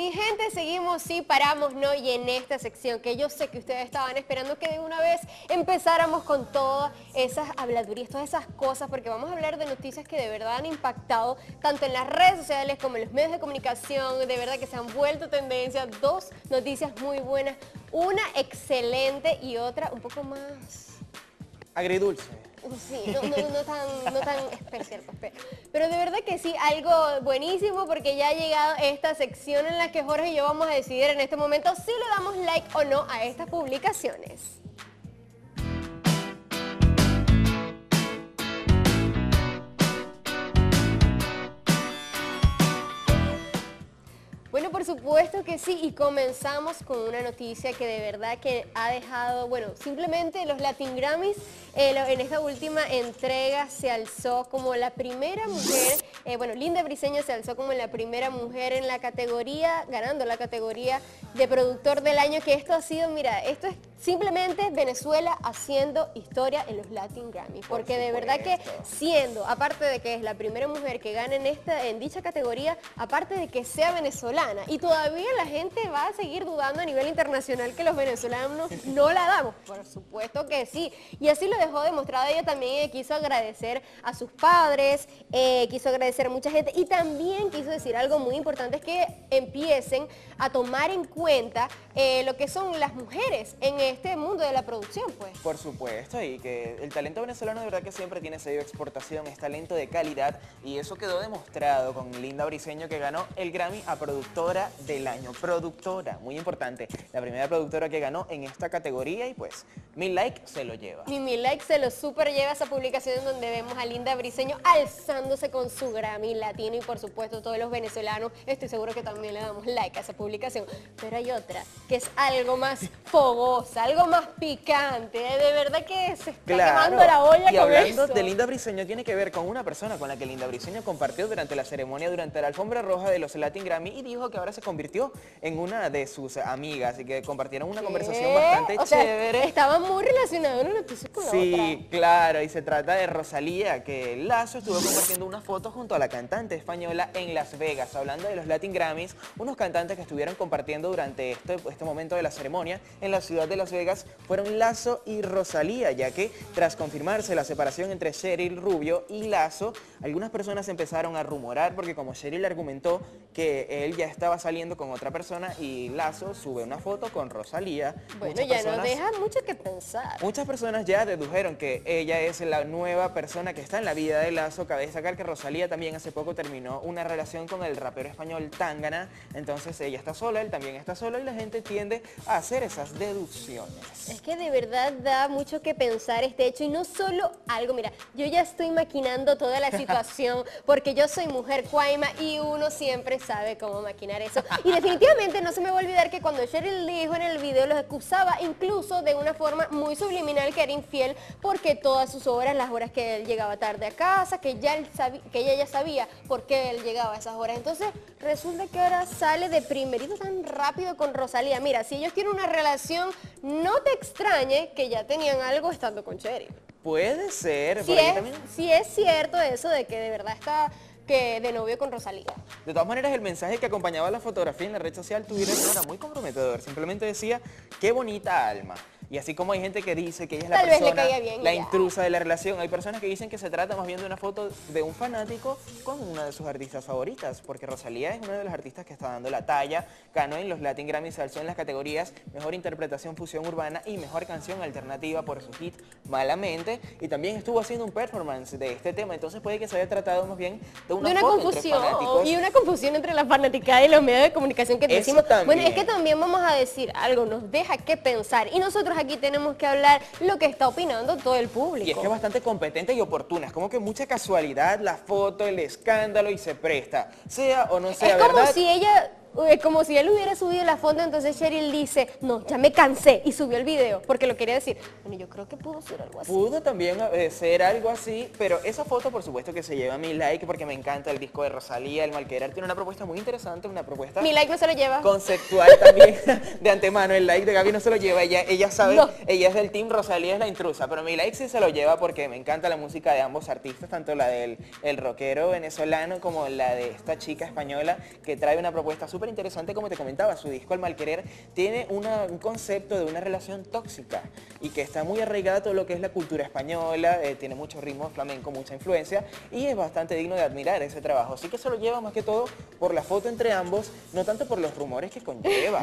mi gente, seguimos, sí, paramos, ¿no? Y en esta sección que yo sé que ustedes estaban esperando que de una vez empezáramos con todas esas habladurías, todas esas cosas, porque vamos a hablar de noticias que de verdad han impactado tanto en las redes sociales como en los medios de comunicación, de verdad que se han vuelto tendencia. Dos noticias muy buenas, una excelente y otra un poco más... agridulce. Sí, no tan especial, pues, pero de verdad que sí, algo buenísimo porque ya ha llegado esta sección en la que Jorge y yo vamos a decidir en este momento si le damos like o no a estas publicaciones. Bueno, por supuesto que sí, y comenzamos con una noticia que de verdad que ha dejado, bueno, simplemente los Latin Grammys en esta última entrega se alzó como la primera mujer, bueno, Linda Briseño se alzó como la primera mujer en la categoría, ganando la categoría de productor del año, que esto ha sido, mira, esto es simplemente Venezuela haciendo historia en los Latin Grammys, porque de verdad que siendo, aparte de que es la primera mujer que gana en dicha categoría, aparte de que sea venezolana, y todavía la gente va a seguir dudando a nivel internacional que los venezolanos no la damos, por supuesto que sí, y así lo dejó demostrado. Ella también quiso agradecer a sus padres, quiso agradecer a mucha gente y también quiso decir algo muy importante, es que empiecen a tomar en cuenta lo que son las mujeres en este mundo de la producción, pues. Por supuesto, y que el talento venezolano de verdad que siempre tiene sello de exportación, es talento de calidad, y eso quedó demostrado con Linda Briseño, que ganó el Grammy a Productora del Año. Productora, muy importante, la primera productora que ganó en esta categoría, y pues, mi like se lo lleva. Mi like se lo super lleva esa publicación en donde vemos a Linda Briseño alzándose con su Grammy latino, y por supuesto todos los venezolanos, estoy seguro que también le damos like a esa publicación. Pero hay otra, que es algo más fogosa, algo más picante, de verdad que se está quemando la olla y con hablando eso. de Linda Briseño, tiene que ver con una persona con la que Linda Briseño compartió durante la ceremonia, durante la alfombra roja de los Latin Grammy, y dijo que ahora se convirtió en una de sus amigas, y que compartieron una conversación bastante chévere. Estaban muy relacionados una noticia con la otra. Sí, claro, y se trata de Rosalía, que Lazo estuvo compartiendo una foto junto a la cantante española en Las Vegas. Hablando de los Latin Grammys, unos cantantes que estuvieron compartiendo durante este momento de la ceremonia en la ciudad de Las Vegas fueron Lazo y Rosalía, ya que tras confirmarse la separación entre Cheryl Rubio y Lazo, algunas personas empezaron a rumorar, porque como Cheryl argumentó que él ya estaba saliendo con otra persona y Lazo sube una foto con Rosalía. Bueno, ya nos deja mucho que pensar. Muchas personas ya dedujeron que ella es la nueva persona que está en la vida de Lazo. Cabe destacar que Rosalía también hace poco terminó una relación con el rapero español Tangana, entonces ella está sola, él también está solo, y la gente tiende a hacer esas deducciones. Es que de verdad da mucho que pensar este hecho, y no solo algo, mira, yo ya estoy maquinando toda la situación porque yo soy mujer cuaima y uno siempre sabe cómo maquinar eso. Y definitivamente no se me va a olvidar que cuando Cheryl dijo en el video, los excusaba incluso de una forma muy subliminal que era infiel, porque todas sus horas, las horas que él llegaba tarde a casa, que ella ya sabía por qué él llegaba a esas horas. Entonces resulta que ahora sale de primerito tan rápido con Rosalía. Mira, si ellos tienen una relación, no te extrañe que ya tenían algo estando con Cheryl. Puede ser. Sí es cierto eso de que de verdad está de novio con Rosalía. De todas maneras, el mensaje que acompañaba la fotografía en la red social Twitter no era muy comprometedor. Simplemente decía, qué bonita alma. Y así como hay gente que dice que ella es la persona, la intrusa de la relación, hay personas que dicen que se trata más bien de una foto de un fanático con una de sus artistas favoritas, porque Rosalía es una de las artistas que está dando la talla, ganó en los Latin Grammy, se alzó en las categorías Mejor Interpretación Fusión Urbana y Mejor Canción Alternativa por su hit Malamente, y también estuvo haciendo un performance de este tema, entonces puede que se haya tratado más bien de una foto confusión, entre fanáticos. y una confusión entre la fanaticada y los medios de comunicación que decimos. Bueno, es que también vamos a decir algo, nos deja que pensar, y nosotros aquí tenemos que hablar lo que está opinando todo el público. Y es que es bastante competente y oportuna, es como que mucha casualidad, la foto, el escándalo, y se presta, sea o no sea verdad. Es como si ella... como si él hubiera subido la foto, entonces Cheryl dice, no, ya me cansé, y subió el video, porque lo quería decir. Bueno, yo creo que pudo ser algo así. Pudo también ser algo así, pero esa foto por supuesto que se lleva mi like, porque me encanta el disco de Rosalía, El Malquerer, tiene una propuesta muy interesante, una propuesta... Mi like no se lo lleva. Conceptual también, de antemano, el like de Gaby no se lo lleva, ella sabe, ella es del team Rosalía es la intrusa, pero mi like sí se lo lleva porque me encanta la música de ambos artistas, tanto la del rockero venezolano como la de esta chica española, que trae una propuesta súper súper interesante, como te comentaba, su disco Al Malquerer tiene un concepto de una relación tóxica y que está muy arraigada a todo lo que es la cultura española, tiene mucho ritmo flamenco, mucha influencia y es bastante digno de admirar ese trabajo. Así que se lo lleva más que todo por la foto entre ambos, no tanto por los rumores que conlleva.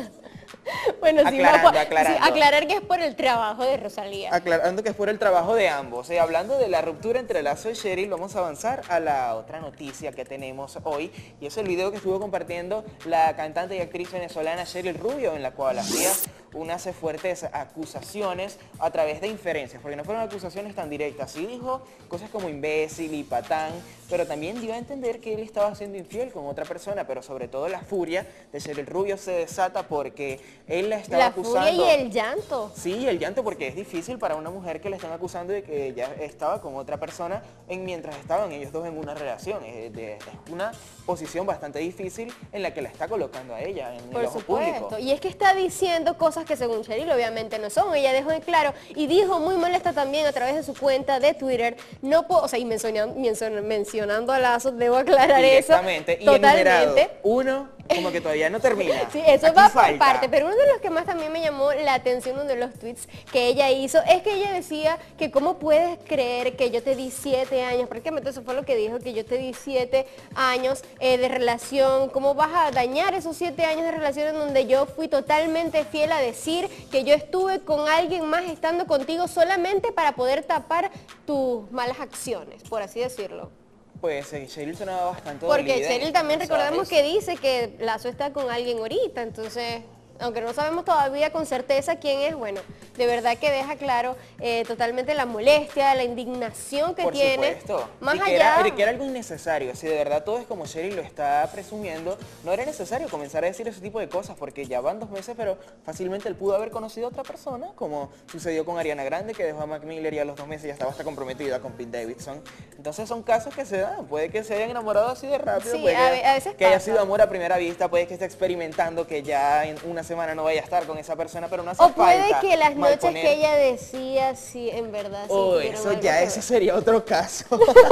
Bueno, aclarando. Sí, aclarar que es por el trabajo de Rosalía. Aclarando que es por el trabajo de ambos. Hablando de la ruptura entre Lazo y Cheryl, vamos a avanzar a la otra noticia que tenemos hoy, y es el video que estuvo compartiendo la cantante y actriz venezolana Cheryl Rubio, en la cual hacía unas fuertes acusaciones a través de inferencias, porque no fueron acusaciones tan directas. Sí dijo cosas como imbécil y patán, pero también dio a entender que él estaba siendo infiel con otra persona, pero sobre todo la furia de Cheryl Rubio se desata porque él la estaba acusando. La furia y el llanto. Sí, el llanto, porque es difícil para una mujer que le están acusando de que ella estaba con otra persona mientras estaban ellos dos en una relación. Es una posición bastante difícil en la que la está colocando a ella en el ojo público. Y es que está diciendo cosas que según Cheryl obviamente no son. Ella dejó en claro y dijo muy molesta también a través de su cuenta de Twitter, no puedo, o sea, y mencionando a Lazo, debo aclarar eso. Y enumerado, uno, como que todavía no termina. Sí, eso aquí va por parte, pero uno de los que más también me llamó la atención, uno de los tweets que ella hizo, es que ella decía que cómo puedes creer que yo te di 7 años, prácticamente eso fue lo que dijo, que yo te di 7 años de relación, cómo vas a dañar esos 7 años de relación en donde yo fui totalmente fiel a decir que yo estuve con alguien más estando contigo solamente para poder tapar tus malas acciones, por así decirlo. Pues Cheryl sonaba bastante porque dolida. Cheryl también recordemos que dice que Lazo está con alguien ahorita, entonces, aunque no sabemos todavía con certeza quién es, bueno, de verdad que deja claro totalmente la molestia, la indignación que tiene. Por supuesto. Más allá que era algo innecesario. Si de verdad todo es como Cheryl lo está presumiendo, no era necesario comenzar a decir ese tipo de cosas, porque ya van 2 meses, pero fácilmente él pudo haber conocido a otra persona, como sucedió con Ariana Grande, que dejó a Mac Miller y a los 2 meses ya estaba hasta comprometida con Pete Davidson. Entonces son casos que se dan. Puede que se hayan enamorado así de rápido, sí, puede a veces que haya sido amor a primera vista, puede que esté experimentando que ya en una semana no vaya a estar con esa persona, pero no hace falta. O puede que las noches que ella decía, sí, en verdad. Sí, eso ya, ese sería otro caso.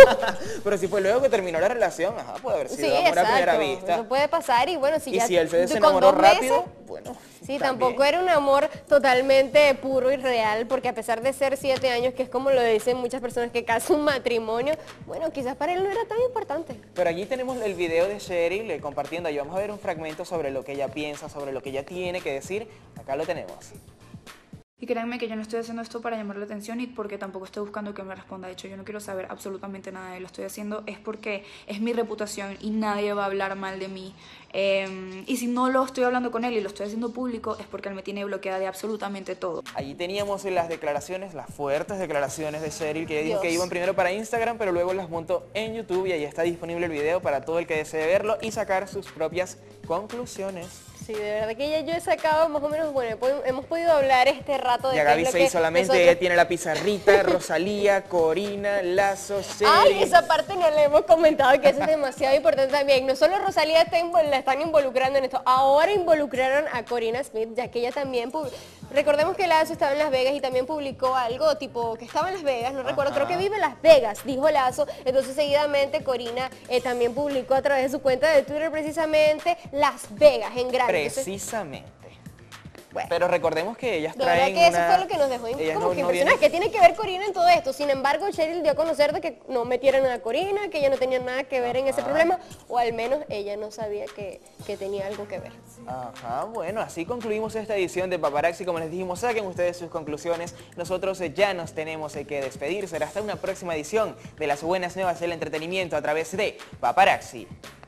Pero si fue luego que terminó la relación, ajá, puede haber sido amor a primera vista. Eso puede pasar y bueno, si él se desenamoró rápido, bueno. Sí, tampoco era un amor totalmente puro y real, porque a pesar de ser 7 años, que es como lo dicen muchas personas, que casi un matrimonio, bueno, quizás para él no era tan importante. Pero allí tenemos el video de Cheryl compartiendo, ahí vamos a ver un fragmento sobre lo que ella piensa, sobre lo que ella tiene que decir. Acá lo tenemos. Y créanme que yo no estoy haciendo esto para llamar la atención y porque tampoco estoy buscando que me responda. De hecho, yo no quiero saber absolutamente nada de él. Lo estoy haciendo es porque es mi reputación y nadie va a hablar mal de mí. Y si no lo estoy hablando con él y lo estoy haciendo público es porque él me tiene bloqueada de absolutamente todo. Allí teníamos las declaraciones, las fuertes declaraciones de Cheryl, que ella dijo que iban primero para Instagram, pero luego las montó en YouTube y ahí está disponible el video para todo el que desee verlo y sacar sus propias conclusiones. Sí, de verdad que ya yo he sacado más o menos, bueno, hemos podido hablar este rato de... Ya Gaby se hizo la mente, ella tiene la pizarrita, Rosalía, Corina, Lazo, Cheryl. Ay, esa parte no le hemos comentado, que eso es demasiado importante también. No solo Rosalía la están involucrando en esto, ahora involucraron a Corina Smith, ya que ella también... Recordemos que Lazo estaba en Las Vegas y también publicó algo tipo que estaba en Las Vegas, no recuerdo, creo que vive en Las Vegas, dijo Lazo. Entonces seguidamente Corina también publicó a través de su cuenta de Twitter precisamente Las Vegas en grande. Precisamente. Bueno, pero recordemos que ellas traen que eso fue lo que nos dejó como que impresionar. ¿Qué tiene que ver Corina en todo esto? Sin embargo, Cheryl dio a conocer de que no metieran a Corina, que ella no tenía nada que ver en ese problema, o al menos ella no sabía que tenía algo que ver. Ajá, bueno, así concluimos esta edición de Paparazzi. Como les dijimos, saquen ustedes sus conclusiones. Nosotros ya nos tenemos que despedir. Será hasta una próxima edición de las buenas nuevas del entretenimiento a través de Paparazzi.